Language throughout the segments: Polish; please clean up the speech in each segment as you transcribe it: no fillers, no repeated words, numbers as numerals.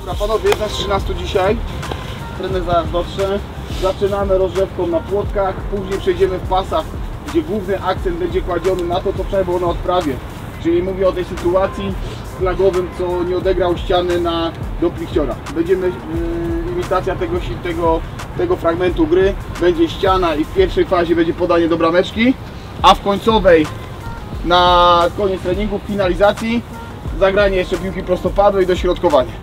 Dobra panowie, jest nas 13 dzisiaj. Trener zaraz dotrze. Zaczynamy rozgrzewką na płotkach, później przejdziemy w pasach, gdzie główny akcent będzie kładziony na to, co wczoraj było na odprawie. Czyli mówię o tej sytuacji z flagowym, co nie odegrał ściany do plichciora. Będziemy, imitacja tego fragmentu gry, będzie ściana i w pierwszej fazie będzie podanie do brameczki, a w końcowej, na koniec treningu, w finalizacji, zagranie jeszcze piłki prostopadłej i dośrodkowanie.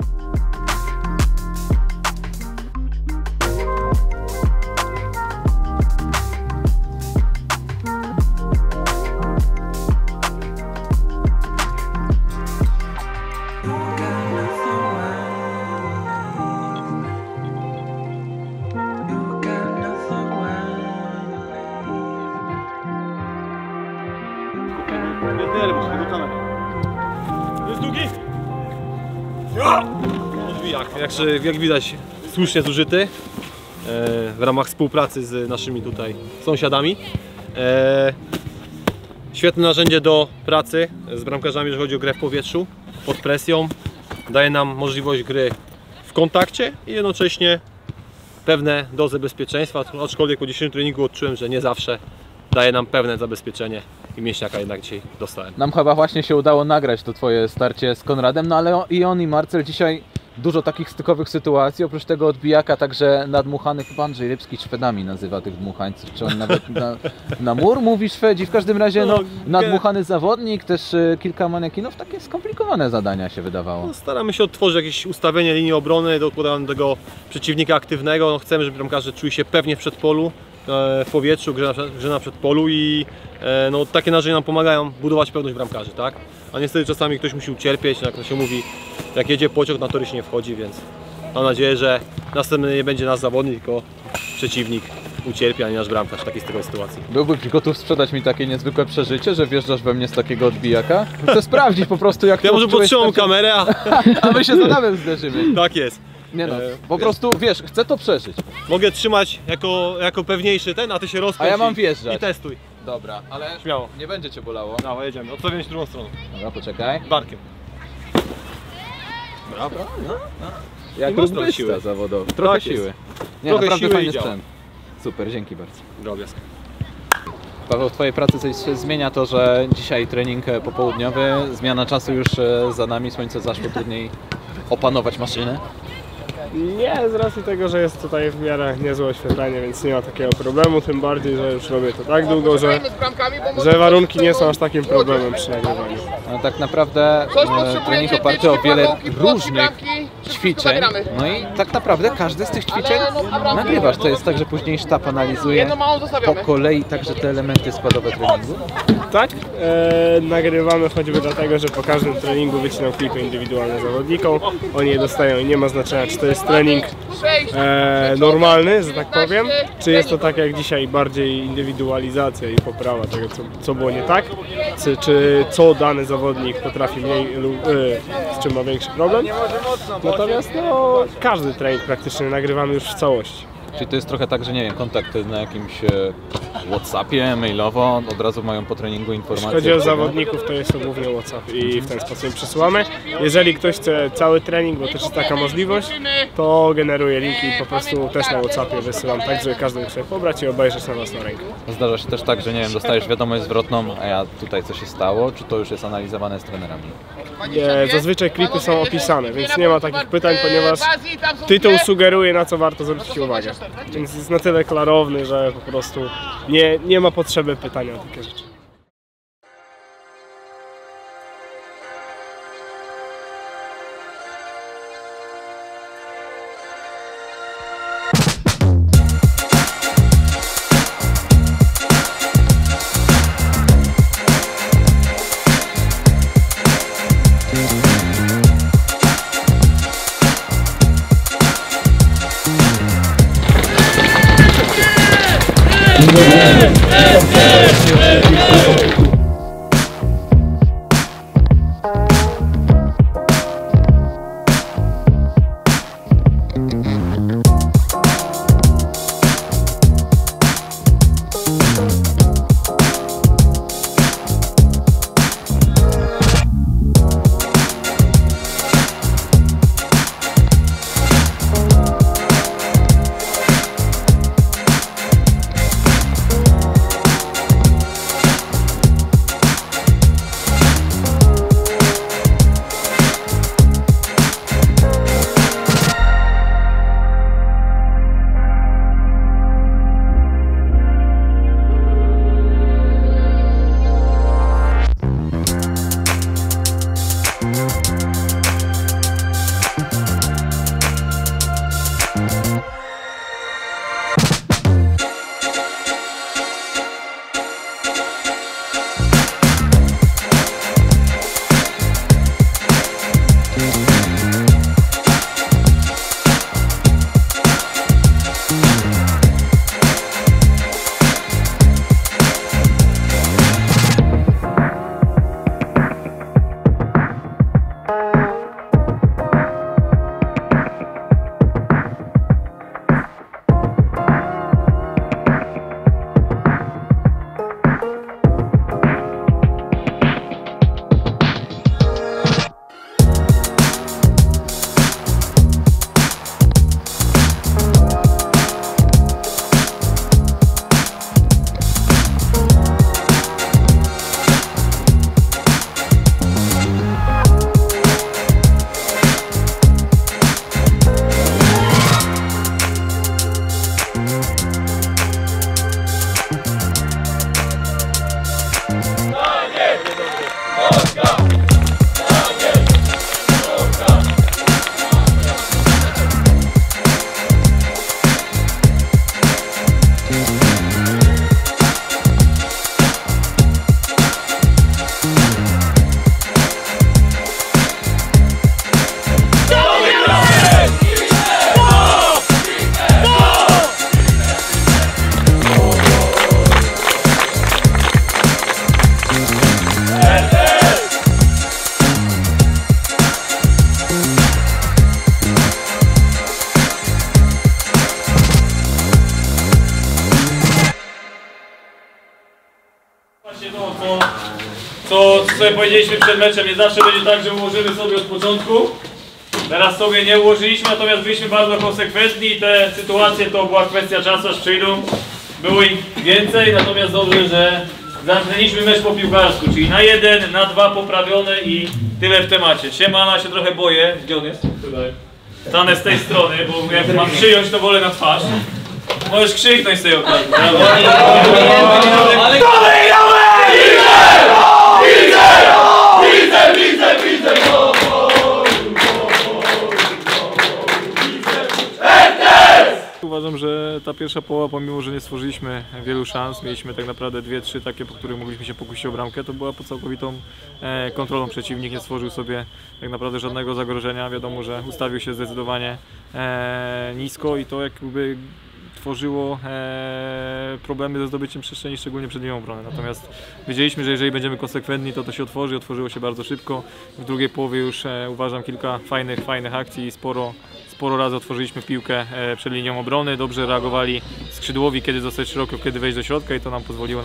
Jest długi? Jak widać, słusznie zużyty w ramach współpracy z naszymi tutaj sąsiadami. Świetne narzędzie do pracy z bramkarzami, jeżeli chodzi o grę w powietrzu, pod presją. Daje nam możliwość gry w kontakcie i jednocześnie pewne dozy bezpieczeństwa, aczkolwiek po dzisiejszym treningu odczułem, że nie zawsze daje nam pewne zabezpieczenie i mięśniaka jednak dzisiaj dostałem. Nam chyba właśnie się udało nagrać to twoje starcie z Konradem, no ale i on i Marcel dzisiaj dużo takich stykowych sytuacji, oprócz tego odbijaka także nadmuchany, chyba Andrzej Rybski Szwedami nazywa tych dmuchańców, czy on nawet na mur mówi Szwedzi, w każdym razie no, nadmuchany zawodnik, też kilka manekinów, takie skomplikowane zadania się wydawało. No, staramy się odtworzyć jakieś ustawienie linii obrony do tego przeciwnika aktywnego, no, chcemy, żeby bramkarze czuli się pewnie w przedpolu, w powietrzu, grze na przedpolu i no, takie narzędzia nam pomagają budować pewność bramkarzy, tak? A niestety czasami ktoś musi ucierpieć, jak to się mówi, jak jedzie pociąg, na tory się nie wchodzi, więc mam nadzieję, że następny nie będzie nasz zawodnik, tylko przeciwnik ucierpi, a nie nasz bramkarz w takiej sytuacji. Byłbyś gotów sprzedać mi takie niezwykłe przeżycie, że wjeżdżasz we mnie z takiego odbijaka? Chcę sprawdzić po prostu, jak ja to może podtrzymam kamerę, a my się z Adamem zderzymy. Tak jest. Nie no, po prostu wiesz, chcę to przeżyć. Mogę trzymać jako pewniejszy ten, a ty się rozpędź. A ja mam wjeżdżać. I testuj. Dobra, ale śmiało. Nie będzie cię bolało. Dawaj, jedziemy. Odstawiam się drugą stroną. Dobra, poczekaj. Barkiem. Brawo. No. Jak rozbysta zawodowy. Trochę siły. Nie, trochę naprawdę siły fajny i działa. sprzęt. Super, dzięki bardzo. Drobiazg. Paweł, w twojej pracy coś się zmienia to, że dzisiaj trening popołudniowy, zmiana czasu już za nami, słońce zaszło, trudniej opanować maszynę. Nie, z racji tego, że jest tutaj w miarę niezłe oświetlenie, więc nie ma takiego problemu, tym bardziej, że już robię to tak długo, że warunki nie są aż takim problemem przy nagrywaniu. No, tak naprawdę trening oparty o wiele różnych ćwiczeń, no i tak naprawdę każdy z tych ćwiczeń nagrywasz. To jest tak, że później sztab analizuje po kolei także te elementy składowe treningu? Tak, nagrywamy choćby dlatego, że po każdym treningu wycinam klipy indywidualne zawodnikom, oni je dostają i nie ma znaczenia, czy to jest trening normalny, że tak powiem, czy jest to tak jak dzisiaj bardziej indywidualizacja i poprawa tego, co było nie tak, czy co dany zawodnik potrafi mniej lub z czym ma większy problem. Natomiast no, każdy trening praktycznie nagrywamy już w całości. Czyli to jest trochę tak, że nie wiem, kontakty na jakimś WhatsAppie, mailowo, od razu mają po treningu informacje. Jeśli chodzi o zawodników, to jest to głównie WhatsApp i w ten sposób im przesyłamy. Jeżeli ktoś chce cały trening, bo też jest taka możliwość, to generuję linki i po prostu też na WhatsAppie wysyłam, tak żeby każdy mógł sobie pobrać i obejrzeć na własną rękę. Zdarza się też tak, że nie wiem, dostajesz wiadomość zwrotną, a ja tutaj co się stało, czy to już jest analizowane z trenerami? Zazwyczaj klipy są opisane, więc nie ma takich pytań, ponieważ tytuł sugeruje, na co warto zwrócić uwagę. Więc jest na tyle klarowny, że po prostu nie ma potrzeby pytania o takie rzeczy. sobie powiedzieliśmy przed meczem, nie zawsze będzie tak, że ułożymy sobie od początku. Teraz sobie nie ułożyliśmy, natomiast byliśmy bardzo konsekwentni i te sytuacje to była kwestia czasu, aż przyjdą. Było ich więcej, natomiast dobrze, że zamknęliśmy mecz po piłkarsku, czyli na 1, na 2 poprawione i tyle w temacie. Siemana się trochę boję. Gdzie on jest? Tutaj. Stanę z tej strony, bo jak mam przyjąć, to wolę na twarz. Możesz krzyknąć z tej okazji. Uważam, że ta pierwsza połowa, pomimo że nie stworzyliśmy wielu szans, mieliśmy tak naprawdę 2-3 takie, po których mogliśmy się pokusić o bramkę, to była pod całkowitą kontrolą. Przeciwnik nie stworzył sobie tak naprawdę żadnego zagrożenia. Wiadomo, że ustawił się zdecydowanie nisko i to jakby tworzyło problemy ze zdobyciem przestrzeni, szczególnie przed linią obrony. Natomiast wiedzieliśmy, że jeżeli będziemy konsekwentni, to się otworzy. Otworzyło się bardzo szybko. W drugiej połowie już uważam kilka fajnych akcji i sporo razy otworzyliśmy piłkę przed linią obrony. Dobrze reagowali skrzydłowi, kiedy zostać szeroko, kiedy wejść do środka i to nam pozwoliło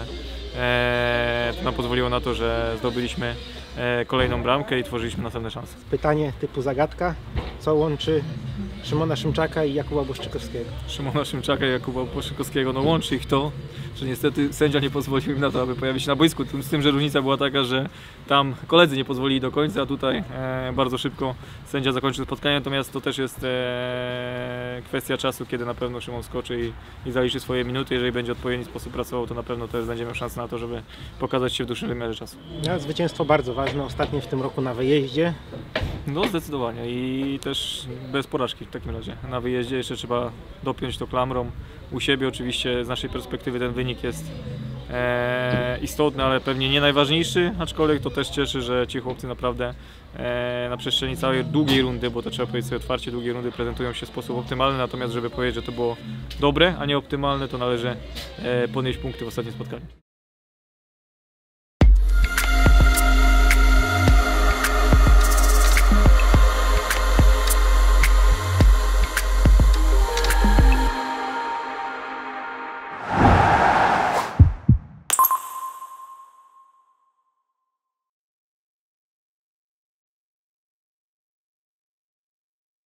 na to, że zdobyliśmy kolejną bramkę i tworzyliśmy następne szanse. Pytanie typu zagadka. Co łączy Szymona Szymczaka i Jakuba Błaszczykowskiego? Szymona Szymczaka i Jakuba Błaszczykowskiego, no łączy ich to, że niestety sędzia nie pozwolił im na to, aby pojawić się na boisku. Z tym, że różnica była taka, że tam koledzy nie pozwolili do końca, a tutaj bardzo szybko sędzia zakończył spotkanie, natomiast to też jest kwestia czasu, kiedy na pewno Szymon skoczy i zaliczy swoje minuty. Jeżeli będzie w odpowiedni sposób pracował, to na pewno też będziemy szansę na to, żeby pokazać się w dłuższym wymiarze czasu. No, zwycięstwo bardzo ważne, ostatnie w tym roku na wyjeździe. No zdecydowanie i też bez porażki w takim razie. Na wyjeździe jeszcze trzeba dopiąć to klamrą. U siebie oczywiście z naszej perspektywy ten wynik jest istotny, ale pewnie nie najważniejszy, aczkolwiek to też cieszy, że ci chłopcy naprawdę na przestrzeni całej długiej rundy, bo to trzeba powiedzieć sobie otwarcie, długiej rundy prezentują się w sposób optymalny, natomiast żeby powiedzieć, że to było dobre, a nie optymalne, to należy podnieść punkty w ostatnim spotkaniu.